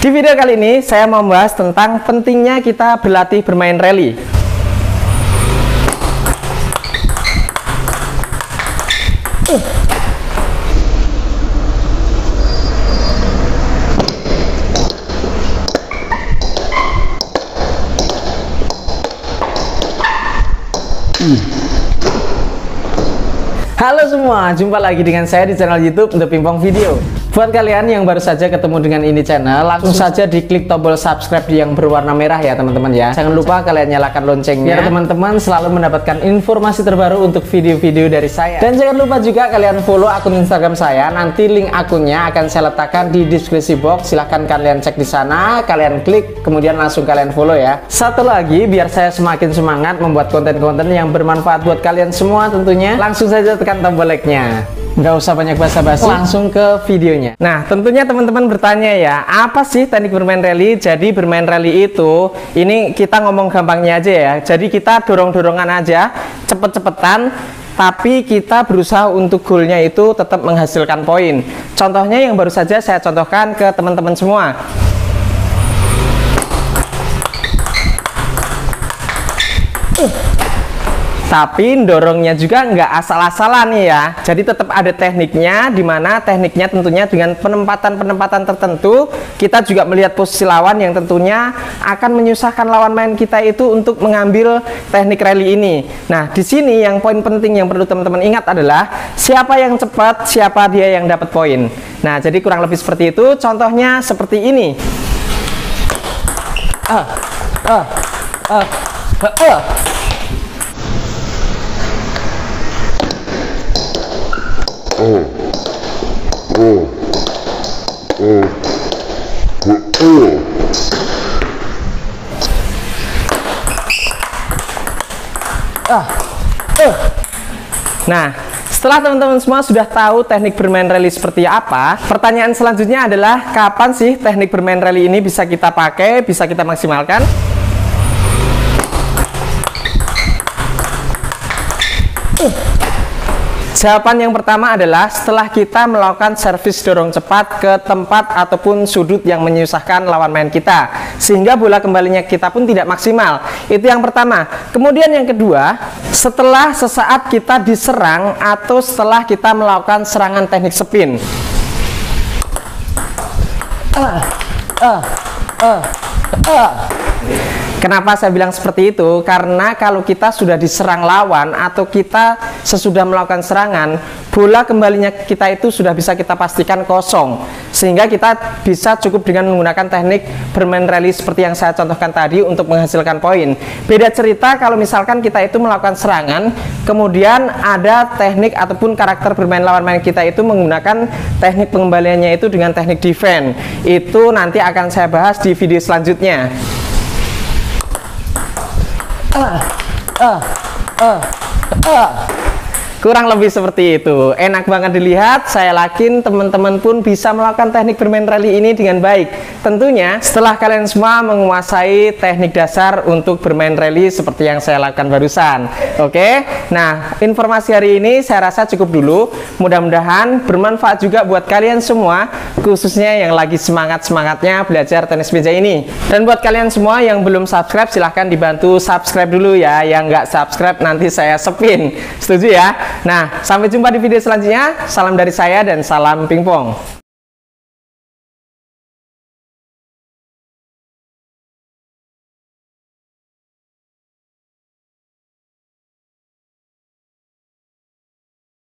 Di video kali ini saya mau membahas tentang pentingnya kita berlatih bermain rally. Halo semua, jumpa lagi dengan saya di channel YouTube The Pimpong Video. Buat kalian yang baru saja ketemu dengan ini channel, langsung saja diklik tombol subscribe yang berwarna merah ya teman-teman ya. Jangan lupa kalian nyalakan loncengnya biar teman-teman selalu mendapatkan informasi terbaru untuk video-video dari saya. Dan jangan lupa juga kalian follow akun Instagram saya. Nanti link akunnya akan saya letakkan di deskripsi box. Silahkan kalian cek di sana, kalian klik, kemudian langsung kalian follow ya. Satu lagi, biar saya semakin semangat membuat konten-konten yang bermanfaat buat kalian semua tentunya, langsung saja tekan tombol like-nya. Nggak usah banyak basa-basi, langsung ke videonya. Nah, tentunya teman-teman bertanya ya, apa sih teknik bermain rally? Jadi bermain rally itu, ini kita ngomong gampangnya aja ya. Jadi kita dorong-dorongan aja, cepet-cepetan, tapi kita berusaha untuk goalnya itu tetap menghasilkan poin. Contohnya yang baru saja saya contohkan ke teman-teman semua. Tapi dorongnya juga nggak asal-asalan nih ya. Jadi tetap ada tekniknya, dimana tekniknya tentunya dengan penempatan-penempatan tertentu. Kita juga melihat posisi lawan yang tentunya akan menyusahkan lawan main kita itu untuk mengambil teknik rally ini. Nah, di sini yang poin penting yang perlu teman-teman ingat adalah siapa yang cepat, siapa dia yang dapat poin. Nah, jadi kurang lebih seperti itu. Contohnya seperti ini. Nah, setelah teman-teman semua sudah tahu teknik bermain rally seperti apa, pertanyaan selanjutnya adalah kapan sih teknik bermain rally ini bisa kita pakai, bisa kita maksimalkan? Jawaban yang pertama adalah setelah kita melakukan servis dorong cepat ke tempat ataupun sudut yang menyusahkan lawan main kita, sehingga bola kembalinya kita pun tidak maksimal. Itu yang pertama. Kemudian yang kedua, setelah sesaat kita diserang atau setelah kita melakukan serangan teknik spin. Kenapa saya bilang seperti itu? Karena kalau kita sudah diserang lawan atau kita sesudah melakukan serangan, bola kembalinya kita itu sudah bisa kita pastikan kosong, sehingga kita bisa cukup dengan menggunakan teknik bermain rally seperti yang saya contohkan tadi untuk menghasilkan poin. Beda cerita kalau misalkan kita itu melakukan serangan, kemudian ada teknik ataupun karakter bermain lawan main kita itu menggunakan teknik pengembaliannya itu dengan teknik defense. Itu nanti akan saya bahas di video selanjutnya. Kurang lebih seperti itu. Enak banget dilihat. Saya yakin teman-teman pun bisa melakukan teknik bermain rally ini dengan baik. Tentunya setelah kalian semua menguasai teknik dasar untuk bermain rally seperti yang saya lakukan barusan. Oke. Nah, informasi hari ini saya rasa cukup dulu. Mudah-mudahan bermanfaat juga buat kalian semua, khususnya yang lagi semangat-semangatnya belajar tenis meja ini. Dan buat kalian semua yang belum subscribe, silahkan dibantu subscribe dulu ya. Yang nggak subscribe nanti saya spin. Setuju ya? Nah, sampai jumpa di video selanjutnya. Salam dari saya dan salam pingpong.